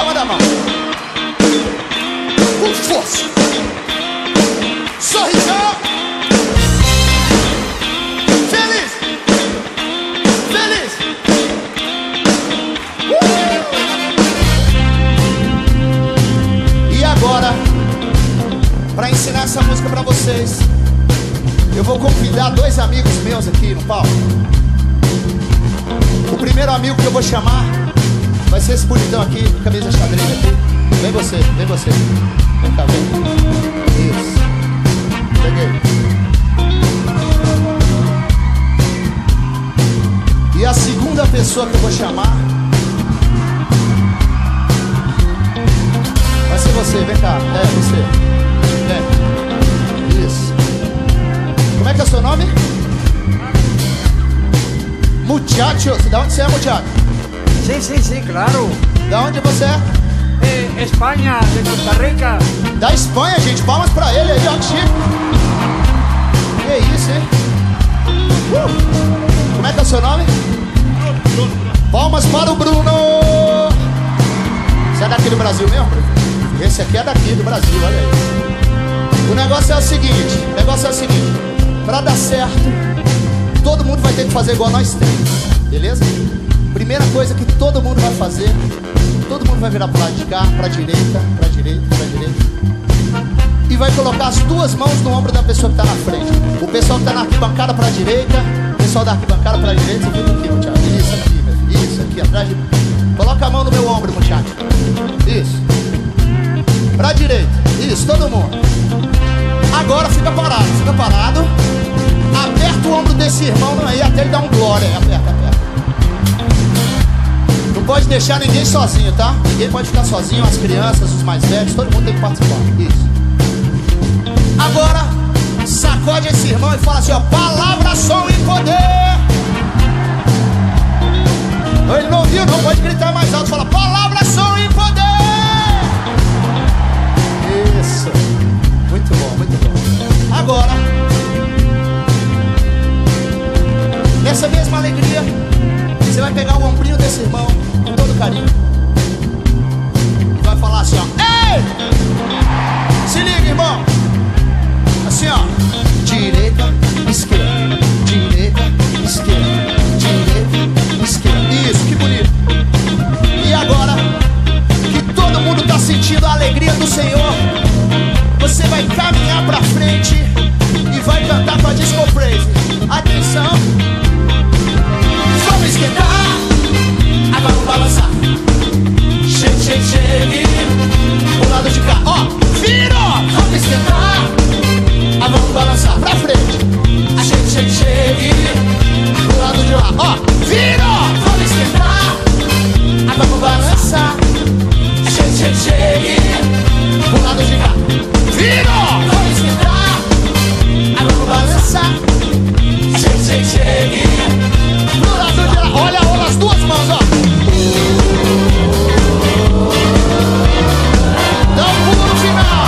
palma da mão. Com força. Sorrisão. Feliz. Feliz. E agora, para ensinar essa música para vocês, eu vou convidar dois amigos meus aqui no palco. O primeiro amigo que eu vou chamar vai ser esse bonitão aqui, camisa xadrez aqui. Vem você, vem você. Vem cá, vem. Isso. Peguei. E a segunda pessoa que eu vou chamar vai ser você, vem cá. É, você. Vem. Isso. Como é que é o seu nome? Muchacho. De onde você é, muchacho? Sí, claro. Da onde você é? Espanha, de Costa Rica. Da Espanha, gente. Palmas pra ele aí, ó, que chique. Que isso, hein? Como é que é o seu nome? Palmas para o Bruno. Você é daqui do Brasil mesmo, Bruno? Esse aqui é daqui do Brasil, olha aí. O negócio é o seguinte, pra dar certo, todo mundo vai ter que fazer igual nós três, beleza? Primeira coisa que todo mundo vai fazer, todo mundo vai virar pro lado de cá, pra direita, pra direita, pra direita, e vai colocar as duas mãos no ombro da pessoa que tá na frente. O pessoal que tá na arquibancada pra direita, o pessoal da arquibancada pra direita, você fica aqui, muchacho. Isso aqui, meu filho, isso aqui, atrás de... Coloca a mão no meu ombro, muchacho. Isso. Pra direita, isso, todo mundo. Agora fica parado. Aperta o ombro desse irmão aí até ele dar um glória. Aperta. Não pode deixar ninguém sozinho, tá? Ninguém pode ficar sozinho, as crianças, os mais velhos, todo mundo tem que participar. Isso. Agora, sacode esse irmão e fala assim, ó: palavra, som e poder. Ele não ouviu, não pode gritar mais alto. Fala: palavra, som e poder. Isso. Muito bom, muito bom. Agora, nessa mesma alegria, você vai pegar o ombrinho desse irmão com todo carinho e vai falar assim, ó: ei! Se liga, irmão. Assim, ó: direita, esquerda, direita, esquerda, direita, esquerda. Isso, que bonito. E agora que todo mundo tá sentindo a alegria do Senhor, você vai caminhar pra frente e vai cantar com a Disco Praise. Atenção. Vamos esquentar, agora vamos balançar. Chegue, pro lado de cá, ó, virou. Vamos esquentar, agora vamos balançar pra frente. Chegue, pro lado de lá, ó, virou. Vamos esquentar, agora vamos balançar. Chegue, pro lado de cá, virou. Vamos esquentar, agora vamos balançar. Chegue, pro lado de lá, olha as duas mãos, ó. Dá um pulo no final.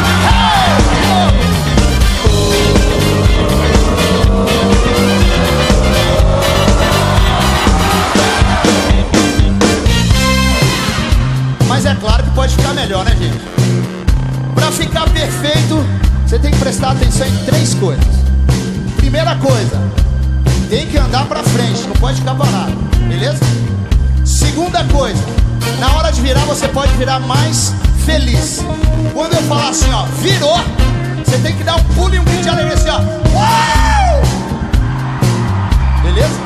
Mas é claro que pode ficar melhor, né, gente? Pra ficar perfeito, você tem que prestar atenção em três coisas. Primeira coisa, tem que andar pra frente, não pode ficar parado, beleza? Segunda coisa, na hora de virar, você pode virar mais feliz. Quando eu falar assim, ó, virou, você tem que dar um pulo e um grito de alegria assim, ó. Uau! Beleza?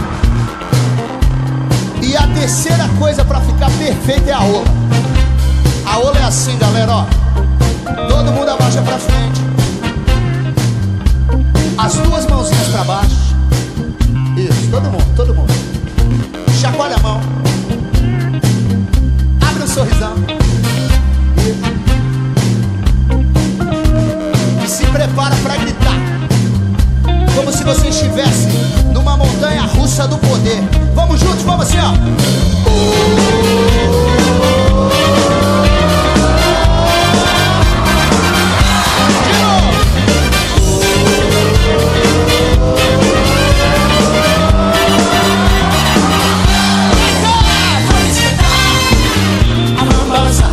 E a terceira coisa pra ficar perfeito é a ola. A ola é assim, galera, ó. Todo mundo abaixa pra frente, as duas mãozinhas pra baixo. Isso, todo mundo. Chacoalha a mão, abre um sorrisão e se prepara pra gritar, como se você estivesse numa montanha russa do poder. Vamos juntos, vamos assim, ó. Vamos balançar.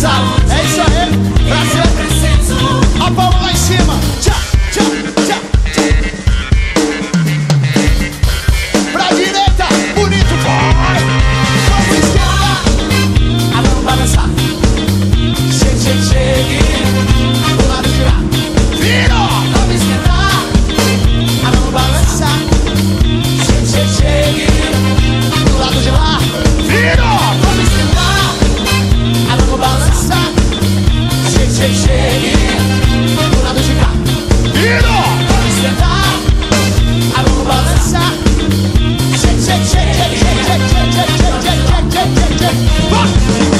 sabe. É isso aí, Brasil. A palma lá em cima. Tchau, tchau, tchau, tchau. Pra direita, bonito, vai. Vamos esquerda. A mão balançar. Chegue, chegue, chegue. Do lado de lá. Vira. Vamos esquentar. A mão balançar. Chegue, chegue, chegue. Do lado de lá. Vira. Vamos esquentar. A mão balançar. Chegue, chegue, chegue. Do lado de cá. Vira. Vamos esquentar. A mão balançar. Chegue, chegue, chegue, chegue, chegue, chegue, chegue, chegue, chegue, chegue, chegue, chegue. Vai.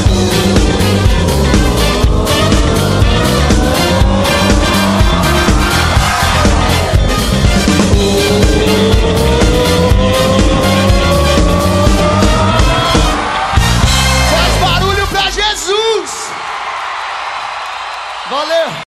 Valeu!